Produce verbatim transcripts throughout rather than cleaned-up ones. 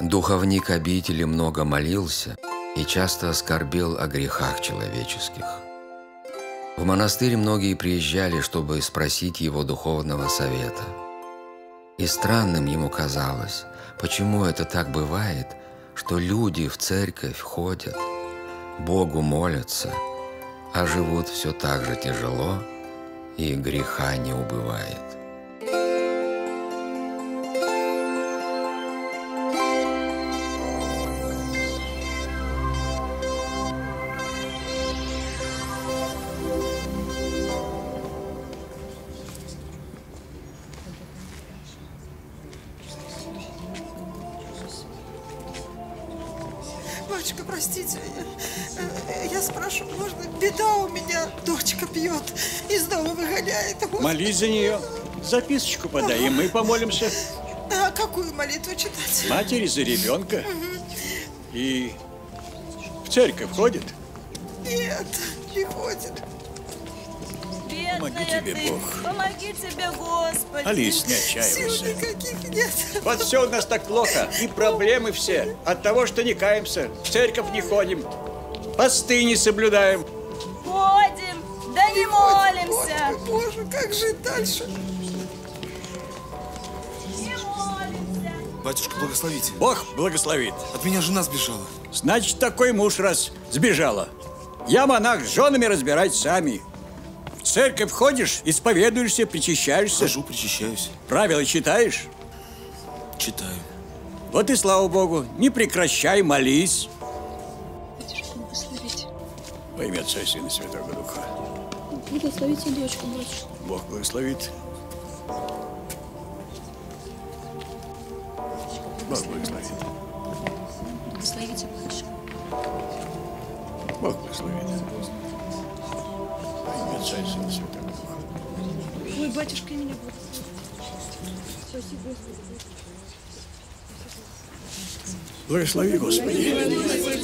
Духовник обители много молился и часто скорбел о грехах человеческих. В монастырь многие приезжали, чтобы спросить его духовного совета. И странным ему казалось, почему это так бывает, что люди в церковь ходят, Богу молятся, а живут все так же тяжело, и греха не убывает. Батюшка, простите, я, я спрашиваю, можно? Беда у меня, дочка пьет, из дома выгоняет. Молись за нее, записочку подай, и мы помолимся. А какую молитву читать? Матери за ребенка. Угу. И в церковь ходит? Нет, не ходит. Помоги тебе, ты. Бог. Помоги тебе, Господи. Алис, не отчаивайся. Сил никаких нет. Вот все у нас так плохо. И проблемы все. От того, что не каемся. В церковь не ходим. Посты не соблюдаем. Ходим, да не, не молимся. Ходим. Боже, как жить дальше? Не молимся. Батюшка, благословите. Бог благословит. От меня жена сбежала. Значит, такой муж раз сбежала. Я монах, с женами разбирать сами. В церковь ходишь, исповедуешься, причащаешься? Хожу, причащаюсь. Правила читаешь? Читаю. Вот и слава Богу. Не прекращай, молись. Батюшка, благословите. Во имя Отца и Сына и Святого Духа. Благословите дочку, батюшка. Бог благословит. Бог благословит. Благословите, батюшка. Бог благословит. Во имя Отца и Сына и Святого Духа. Ой, батюшка, и меня благословит. Спасибо, Господи. Благослови, Господи.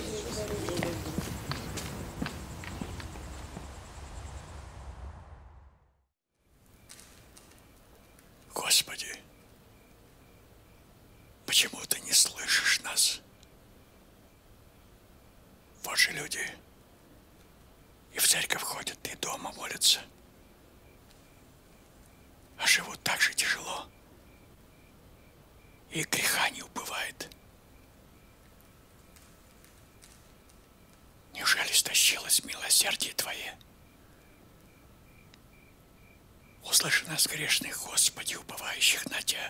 Господи, почему ты не слышишь нас? Вот же люди и в церковь ходят, и дома молятся, а живут так же тяжело, и греха не убывает. Неужели истощилось милосердие Твое? Услыши нас, грешных, Господи, уповающих на Тебя.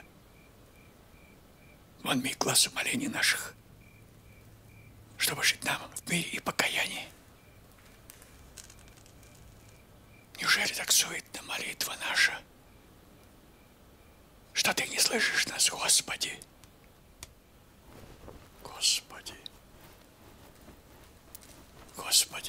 Вон ми глаз умолений наших, чтобы жить нам в мире и покаянии. Неужели так суетна молитва наша, что Ты не слышишь нас, Господи? Господи. Господи.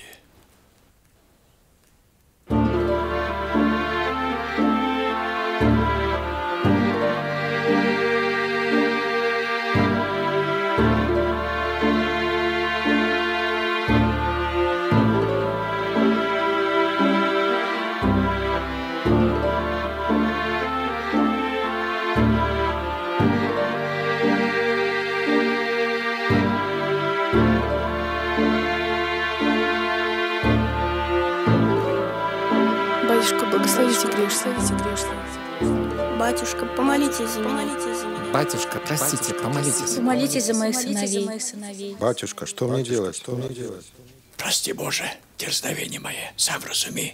Батюшка, благословите грешных. Батюшка, помолитесь за меня. Батюшка, простите, помолитесь. Помолитесь за моих сыновей. Батюшка, что мне делать? Что мне делать? Прости, Боже, дерзновение мое, сам разуми,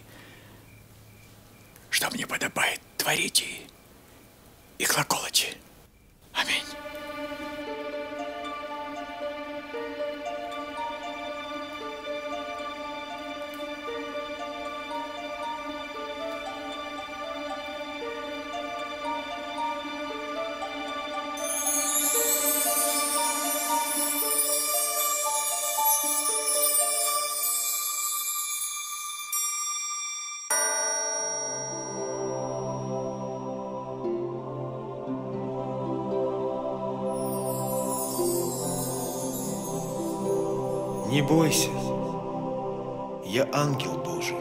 что мне подобает творить и, и глаголать. Аминь. Не бойся, я ангел Божий.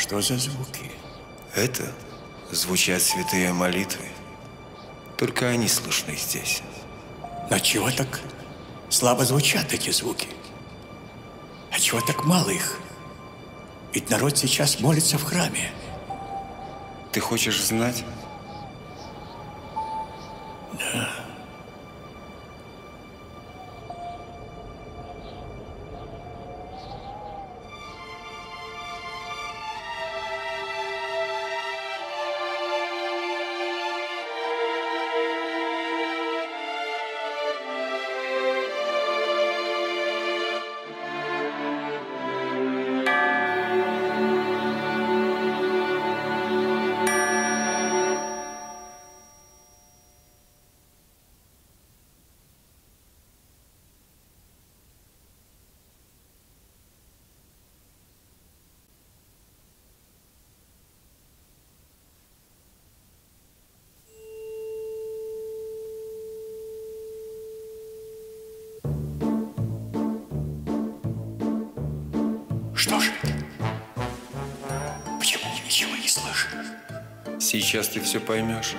Что за звуки? Это звучат святые молитвы. Только они слышны здесь. Но чего так слабо звучат эти звуки? А чего так мало их? Ведь народ сейчас молится в храме. Ты хочешь знать? Да. Что же это? Почему мы ничего не слышим? Сейчас ты все поймешь.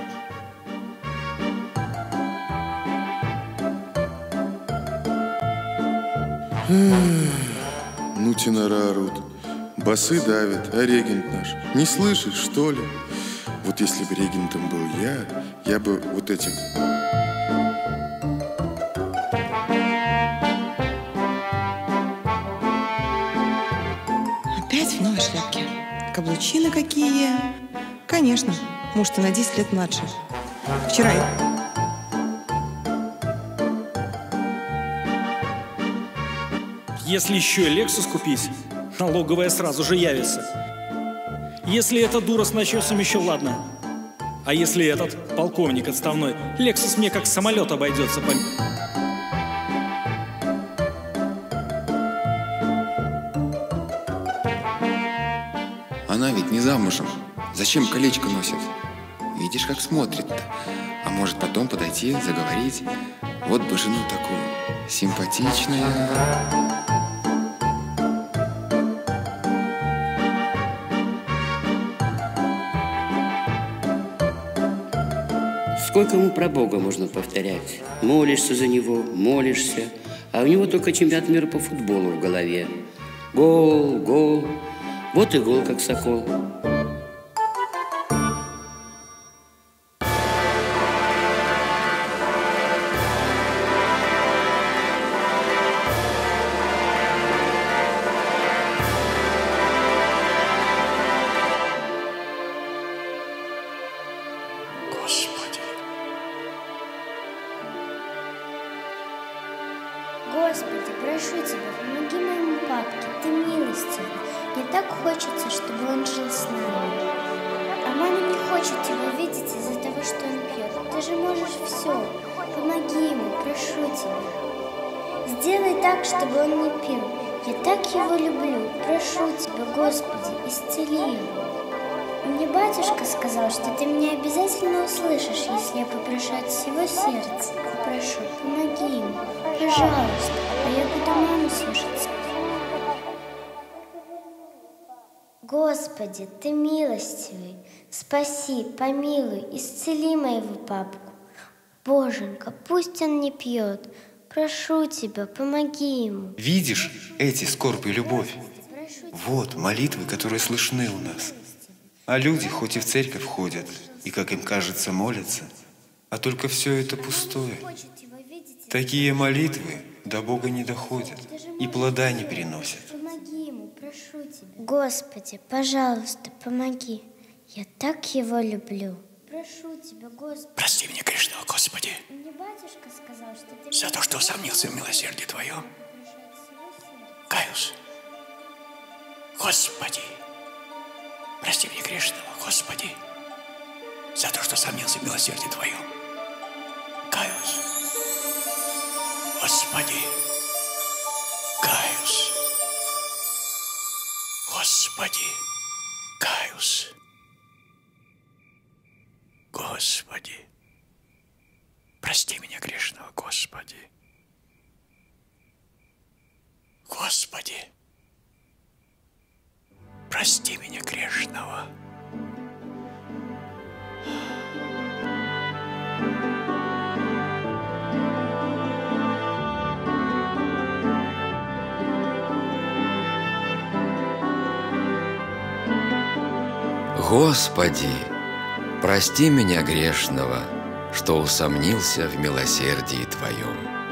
Ну, тенора орут, басы давят, а регент наш не слышит, что ли? Вот если бы регентом был я, я бы вот этим... Опять в новой шляпке. Каблучины какие. Конечно, может, и на десять лет младше. Вчера я... Если еще и Lexus купить, налоговая сразу же явится. Если эта дура с начесом, еще ладно. А если этот полковник отставной, Lexus мне как самолет обойдется. По... Она ведь не замужем. Зачем колечко носит? Видишь, как смотрит-то. А может потом подойти, заговорить. Вот бы жену такую. Симпатичная. Сколько ему про Бога можно повторять? Молишься за него, молишься, а у него только чемпионат мира по футболу в голове. Гол, гол, вот и гол, как сокол. Господи, прошу Тебя, помоги моему папке, Ты милостивый. Мне так хочется, чтобы он жил с нами. А мама не хочет его видеть из-за того, что он пьет. Ты же можешь все. Помоги ему, прошу Тебя. Сделай так, чтобы он не пил. Я так его люблю. Прошу Тебя, Господи, исцели его. Мне батюшка сказал, что Ты меня обязательно услышишь, если я попрошу от всего сердца. Прошу, помоги ему, пожалуйста, а я буду маму слушаться. Господи, Ты милостивый, спаси, помилуй, исцели моего папку. Боженька, пусть он не пьет. Прошу Тебя, помоги ему. Видишь эти скорбь и любовь? Вот молитвы, которые слышны у нас. А люди хоть и в церковь ходят, и, как им кажется, молятся, а только все это пустое. Такие молитвы до Бога не доходят и плода не переносят. Помоги ему, прошу Тебя. Господи, пожалуйста, помоги. Я так его люблю. Прошу Тебя, Господи. Прости меня грешного, Господи, Мне батюшка сказал, что Ты... за то, что усомнился в милосердии Твоем. Каюсь. Господи, прости меня грешного, Господи, за то, что усомнился в милосердии Твоем. Каюсь. Господи, каюсь. Господи, каюсь. Господи, прости меня грешного, Господи. Господи, прости меня грешного. Господи, прости меня грешного, что усомнился в милосердии Твоем.